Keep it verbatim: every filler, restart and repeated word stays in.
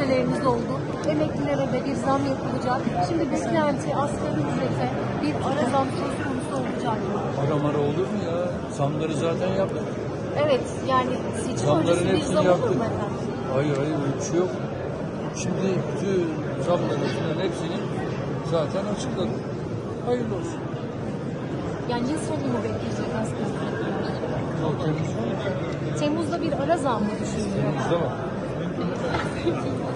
gelişmeleriniz oldu. Emeklilere de bir zam yapılacak. Şimdi beklenti asgari ücrete bir ara zam söz konusu olacak mı? Ara mara olur mu ya? Zamları zaten yaptık. Evet, yani seçim Zamların öncesi bir hepsini zam olur yaptık. mu efendim? Hayır hayır öyle bir şey yok. Şimdi bütün zamların falan hepsini zaten açıkladık. Hayırlı olsun. Yani yıl sonu mu bekleyecek asgari ücretliler? Yok, Temmuz. Temmuz'da bir ara zam mı düşünülüyor? Temmuz'da var.